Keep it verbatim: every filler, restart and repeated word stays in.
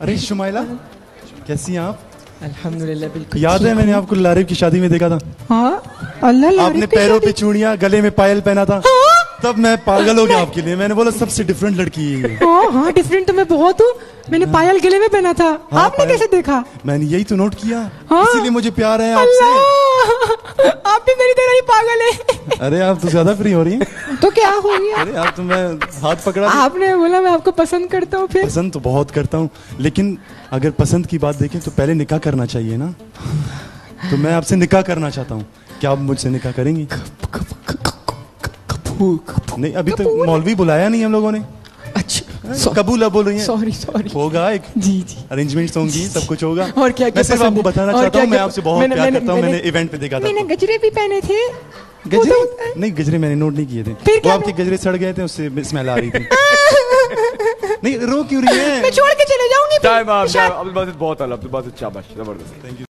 अरे शुमाइला, कैसी हैं आप? अल्हम्दुलिल्लाह बिल्कुल। याद है मैंने आपको लारिब की शादी में देखा था? हाँ अल्लाह, आपने पैरों पे चूड़ियां, गले में पायल पहना था। हाँ? तब मैं पागल हो गया आपके लिए। मैंने बोला सबसे डिफरेंट लड़की है ये। हाँ हाँ डिफरेंट तो मैं बहुत हूँ। मैंने पायल गले में पहना था। हाँ, आपने कैसे देखा? मैंने यही तो नोट किया। हाँ? इसीलिए मुझे प्यार है आपसे। आप भी मेरी तरह ही पागल है। अरे आप तो ज्यादा फ्री हो रही हैं। तो क्या हो गया? अरे आप तो, मैं हाथ पकड़ा। आपने बोला मैं आपको पसंद करता हूँ। फिर पसंद तो बहुत करता हूँ, लेकिन अगर पसंद की बात देखें तो पहले निकाह करना चाहिए ना। तो मैं आपसे निकाह करना चाहता हूँ, क्या आप मुझसे निकाह करेंगी? नहीं, अभी तक मौलवी बुलाया नहीं हम लोगों ने। अच्छा कबूल बोल रही हैं। Sorry sorry. होगा, एक जी जी अरेंजमेंट्स होंगी, सब कुछ होगा। और क्या क्या मैं सिर्फ आपको बताना चाहता हूँ, मैं आपसे बहुत प्यार करता हूँ। मैंने इवेंट पे देखा था। मैंने गजरे भी पहने थे। गजरे? नहीं, गजरे मैंने नोट नहीं किए थे। वो आपके गजरे सड़ गए थे, उससे स्मेल आ रही थी। नहीं, रो क्यों रही है? मैं छोड़ के चले जाऊंगी। टाइम आप, अब्दुल बासित बहुत आला, अब्दुल बासित शाबाश, जबरदस्त। Thank you.